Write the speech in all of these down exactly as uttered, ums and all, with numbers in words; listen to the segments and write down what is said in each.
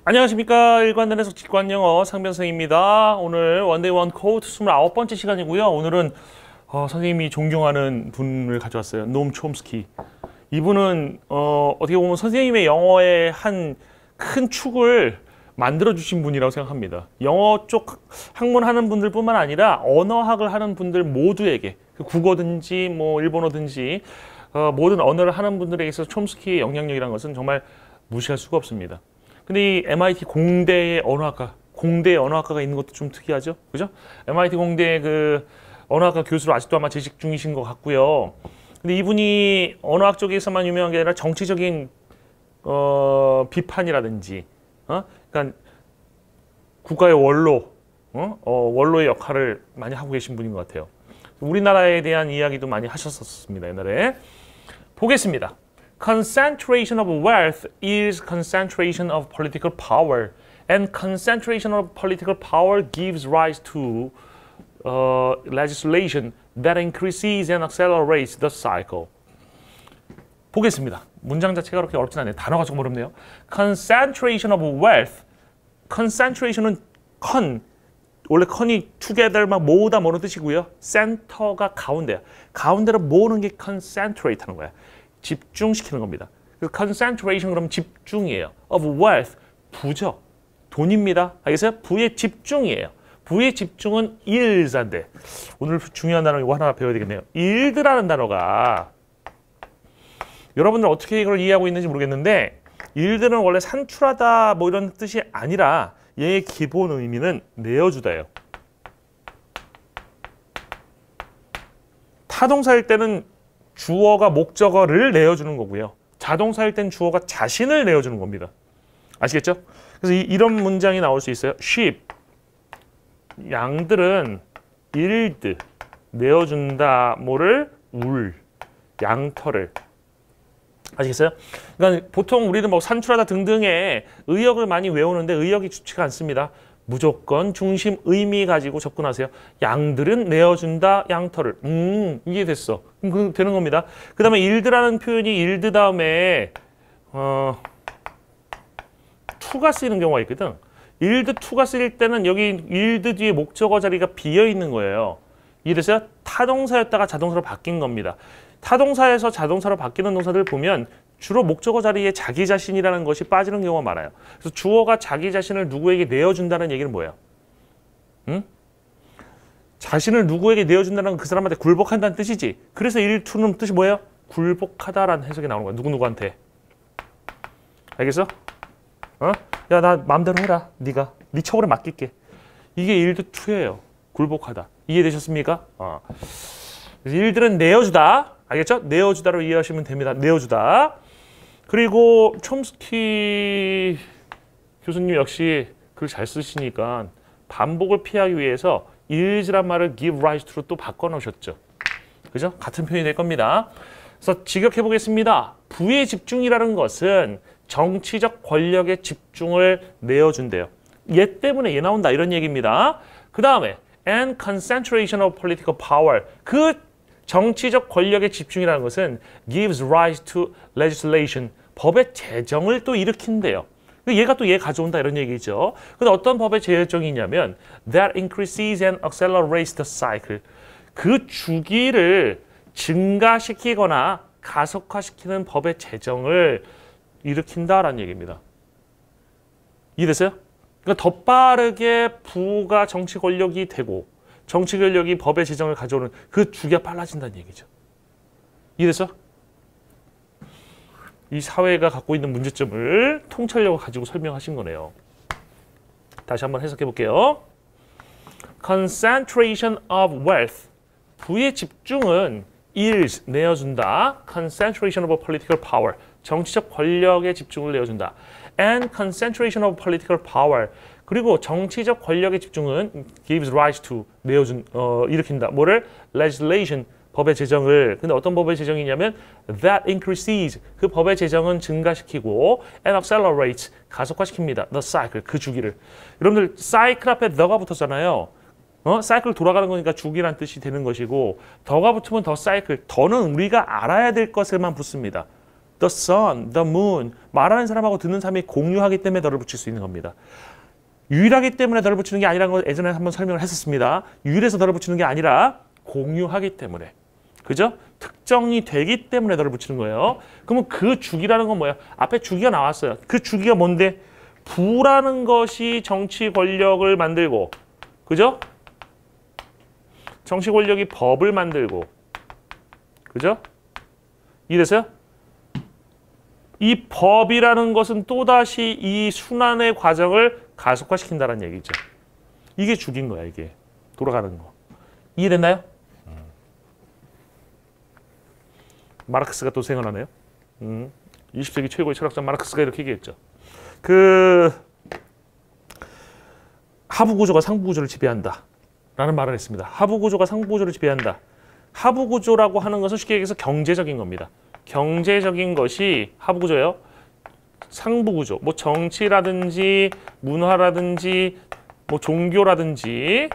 안녕하십니까. 일관된에서 직관영어 상변성입니다. 오늘 원데이 원 코트 이십구 번째 시간이고요. 오늘은 어, 선생님이 존경하는 분을 가져왔어요. 노엄 촘스키. 이분은 어, 어떻게 보면 선생님의 영어의 한 큰 축을 만들어주신 분이라고 생각합니다. 영어 쪽 학문하는 분들뿐만 아니라 언어학을 하는 분들 모두에게, 국어든지 뭐 일본어든지 어, 모든 언어를 하는 분들에게 있어서 촘스키의 영향력이라는 것은 정말 무시할 수가 없습니다. 근데 이 엠아이티 공대의 언어학과, 공대의 언어학과가 있는 것도 좀 특이하죠, 그죠? 엠아이티 공대의 그 언어학과 교수로 아직도 아마 재직 중이신 것 같고요. 근데 이분이 언어학 쪽에서만 유명한 게 아니라 정치적인 어, 비판이라든지, 어? 그러니까 국가의 원로, 어? 어, 원로의 역할을 많이 하고 계신 분인 것 같아요. 우리나라에 대한 이야기도 많이 하셨었습니다, 옛날에. 보겠습니다. Concentration of wealth is concentration of political power, and concentration of political power gives rise to uh, legislation that increases and accelerates the cycle. 보겠습니다. 문장 자체가 그렇게 어렵진 않네요. 단어가 조금 어렵네요. Concentration of wealth. Concentration은 con, 원래 con이 together 막 모으다 모으는 뜻이고요. center가 가운데야. 가운데로 모으는 게 concentrate 하는 거야. 집중시키는 겁니다. 그래서 concentration 그러면 집중이에요. of wealth, 부죠. 돈입니다. 알겠어요? 부의 집중이에요. 부의 집중은 일자인데, 오늘 중요한 단어 이거 하나 배워야 되겠네요. 일드라는 단어가 여러분들 어떻게 이걸 이해하고 있는지 모르겠는데, 일드는 원래 산출하다 뭐 이런 뜻이 아니라 얘의 기본 의미는 내어주다예요. 타동사일 때는 주어가 목적어를 내어주는 거고요. 자동사일 땐 주어가 자신을 내어주는 겁니다. 아시겠죠? 그래서 이, 이런 문장이 나올 수 있어요. sheep, 양들은 yield, 내어준다, 뭐를? 울, 양털을. 아시겠어요? 그러니까 보통 우리는 뭐 산출하다 등등의 의역을 많이 외우는데 의역이 좋지가 않습니다. 무조건 중심 의미 가지고 접근하세요. 양들은 내어준다, 양털을. 음, 이해됐어. 그럼 되는 겁니다. 그 다음에 일드라는 표현이 일드 다음에 어, to가 쓰이는 경우가 있거든. 일드 to가 쓰일 때는 여기 일드 뒤에 목적어 자리가 비어 있는 거예요. 이해됐어요? 타동사였다가 자동사로 바뀐 겁니다. 타동사에서 자동사로 바뀌는 동사들 보면 주로 목적어 자리에 자기 자신이라는 것이 빠지는 경우가 많아요. 그래서 주어가 자기 자신을 누구에게 내어준다는 얘기는 뭐예요? 응? 자신을 누구에게 내어준다는 건 그 사람한테 굴복한다는 뜻이지. 그래서 일투는 뜻이 뭐예요? 굴복하다라는 해석이 나오는 거야. 누구누구한테. 알겠어? 어? 야, 나 마음대로 해라. 네가. 네 처벌에 맡길게. 이게 일투예요. 굴복하다. 이해되셨습니까? 어. 그래서 일들은 내어주다. 알겠죠? 내어주다로 이해하시면 됩니다. 내어주다. 그리고 촘스키 교수님 역시 글 잘 쓰시니까 반복을 피하기 위해서 is란 말을 give rise to로 또 바꿔놓으셨죠. 그죠? 같은 표현이 될 겁니다. 그래서 직역해 보겠습니다. 부의 집중이라는 것은 정치적 권력의 집중을 내어준대요. 얘 때문에 얘 나온다 이런 얘기입니다. 그 다음에 and concentration of political power. 그 정치적 권력의 집중이라는 것은 gives rise to legislation. 법의 제정을 또 일으킨대요. 얘가 또 얘 가져온다 이런 얘기죠. 근데 어떤 법의 제정이냐면 that increases and accelerates the cycle. 그 주기를 증가시키거나 가속화시키는 법의 제정을 일으킨다라는 얘기입니다. 이해됐어요? 그러니까 더 빠르게 부가 정치 권력이 되고 정치 권력이 법의 제정을 가져오는 그 주기가 빨라진다는 얘기죠. 이해됐어? 이 사회가 갖고 있는 문제점을 통찰력을 가지고 설명하신 거네요. 다시 한번 해석해 볼게요. Concentration of wealth. 부의 집중은 is, 내어준다. Concentration of political power. 정치적 권력의 집중을 내어준다. And concentration of political power. 그리고 정치적 권력의 집중은 gives rise to, 내어준, 어, 일으킨다. 뭐를? legislation, 법의 제정을. 근데 어떤 법의 제정이냐면 that increases, 그 법의 제정은 증가시키고 and accelerates, 가속화시킵니다. the cycle, 그 주기를. 여러분들 cycle 앞에 the가 붙었잖아요. 어? 사이클 돌아가는 거니까 주기란 뜻이 되는 것이고 더가 붙으면 더 사이클, 더는 우리가 알아야 될 것에만 붙습니다. the sun, the moon. 말하는 사람하고 듣는 사람이 공유하기 때문에 덜을 붙일 수 있는 겁니다. 유일하기 때문에 덜을 붙이는 게 아니라는 걸 예전에 한번 설명을 했었습니다. 유일해서 덜을 붙이는 게 아니라 공유하기 때문에. 그죠? 특정이 되기 때문에 덜을 붙이는 거예요. 그러면 그 주기라는 건 뭐예요? 앞에 주기가 나왔어요. 그 주기가 뭔데? 부라는 것이 정치 권력을 만들고, 그죠? 정치 권력이 법을 만들고, 그죠? 이해됐어요? 이 법이라는 것은 또다시 이 순환의 과정을 가속화시킨다는 얘기죠. 이게 주기인 거야, 이게. 돌아가는 거. 이해됐나요? 음. 마르크스가 또 생각나네요. 음. 이십 세기 최고의 철학자 마르크스가 이렇게 얘기했죠. 그 하부 구조가 상부 구조를 지배한다 라는 말을 했습니다. 하부 구조가 상부 구조를 지배한다. 하부 구조라고 하는 것은 쉽게 얘기해서 경제적인 겁니다. 경제적인 것이 하부 구조예요. 상부 구조, 뭐 정치라든지 문화라든지 뭐 종교라든지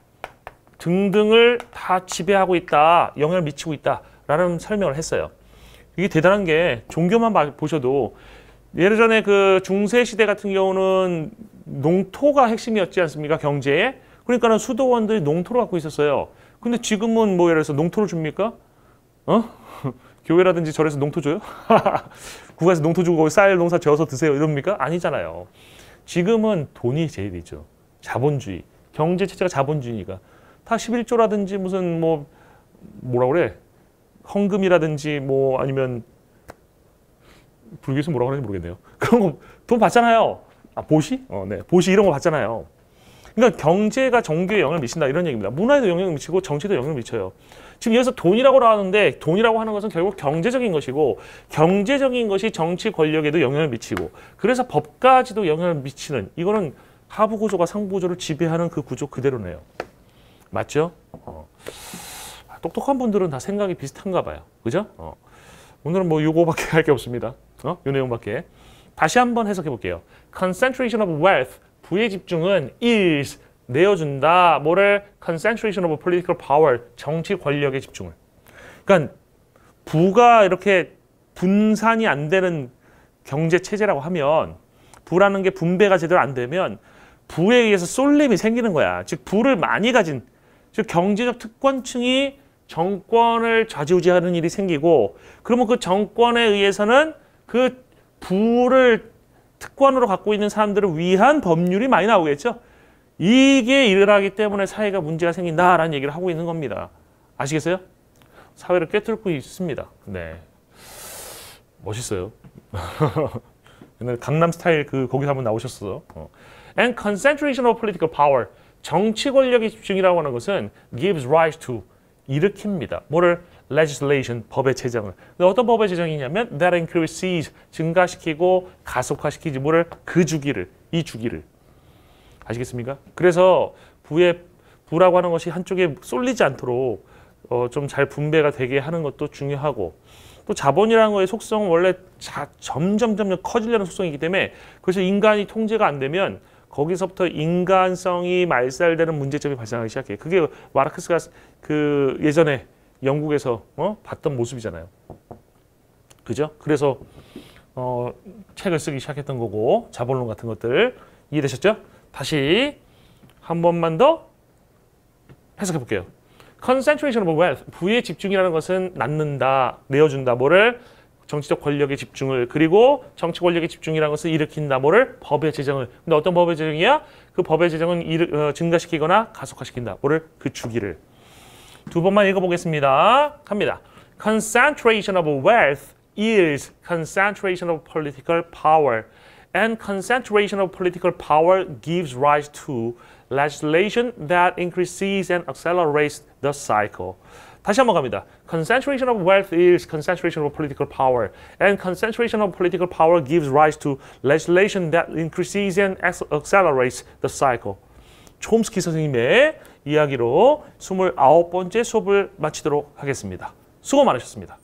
등등을 다 지배하고 있다, 영향을 미치고 있다라는 설명을 했어요. 이게 대단한 게 종교만 보셔도 예전에 그 중세 시대 같은 경우는 농토가 핵심이었지 않습니까? 경제에. 그러니까는 수도원들이 농토를 갖고 있었어요. 근데 지금은 뭐 예를 들어서 농토를 줍니까? 어? 교회라든지 절에서 농토 줘요? 국가에서 농토 주고 쌀 농사 지어서 드세요 이럽니까? 아니잖아요. 지금은 돈이 제일이죠. 자본주의. 경제 체제가 자본주의니까. 다 십일조라든지 무슨 뭐 뭐라 그래? 헌금이라든지 뭐 아니면 불교에서 뭐라고 하는지 모르겠네요. 그런 거 돈 받잖아요. 아, 보시? 어, 네. 보시 이런 거 받잖아요. 그러니까 경제가 종교에 영향을 미친다 이런 얘기입니다. 문화에도 영향을 미치고 정치에도 영향을 미쳐요. 지금 여기서 돈이라고 나왔는데 돈이라고 하는 것은 결국 경제적인 것이고 경제적인 것이 정치 권력에도 영향을 미치고 그래서 법까지도 영향을 미치는 이거는 하부 구조가 상부 구조를 지배하는 그 구조 그대로네요. 맞죠? 어. 똑똑한 분들은 다 생각이 비슷한가 봐요. 그죠? 어. 오늘은 뭐 요거밖에 할 게 없습니다. 어? 요 내용밖에. 다시 한번 해석해 볼게요. Concentration of wealth, 부의 집중은 is, 내어준다. 뭐를? Concentration of political power, 정치 권력의 집중을. 그러니까 부가 이렇게 분산이 안 되는 경제 체제라고 하면 부라는 게 분배가 제대로 안 되면 부에 의해서 쏠림이 생기는 거야. 즉 부를 많이 가진, 즉 경제적 특권층이 정권을 좌지우지하는 일이 생기고 그러면 그 정권에 의해서는 그 부를 특권으로 갖고 있는 사람들을 위한 법률이 많이 나오겠죠. 이게 일어나기 때문에 사회가 문제가 생긴다라는 얘기를 하고 있는 겁니다. 아시겠어요? 사회를 꿰뚫고 있습니다. 네, 멋있어요. 옛날 강남 스타일 그 거기서 한번 나오셨어. 어. And concentration of political power, 정치 권력의 집중이라고 하는 것은 gives rise to, 일으킵니다. 뭐를? legislation, 법의 제정을. 어떤 법의 제정이냐면 that increases, 증가시키고 가속화시키지. 뭐를? 그 주기를, 이 주기를. 아시겠습니까? 그래서 부의 부라고 하는 것이 한쪽에 쏠리지 않도록 어, 좀 잘 분배가 되게 하는 것도 중요하고 또 자본이라는 거의 속성은 원래 자, 점점 점점 커지려는 속성이기 때문에 그래서 인간이 통제가 안 되면 거기서부터 인간성이 말살되는 문제점이 발생하기 시작해요. 그게 마르크스가 그 예전에 영국에서 어? 봤던 모습이잖아요. 그죠? 그래서 어, 책을 쓰기 시작했던 거고 자본론 같은 것들 이해되셨죠? 다시 한 번만 더 해석해 볼게요. Concentration of wealth, 부의 집중이라는 것은 낳는다, 내어준다. 뭐를? 정치적 권력의 집중을. 그리고 정치 권력의 집중이라는 것을 일으킨다. 뭐를? 법의 제정을. 근데 어떤 법의 제정이야? 그 법의 제정은 일, 어, 증가시키거나 가속화시킨다. 뭐를? 그 주기를. 두 번만 읽어보겠습니다. 갑니다. Concentration of wealth is concentration of political power. And concentration of political power gives rise to legislation that increases and accelerates the cycle. 다시 한번 갑니다. Concentration of wealth is concentration of political power. And concentration of political power gives rise to legislation that increases and accelerates the cycle. 촘스키 선생님의 이야기로 스물아홉 번째 수업을 마치도록 하겠습니다. 수고 많으셨습니다.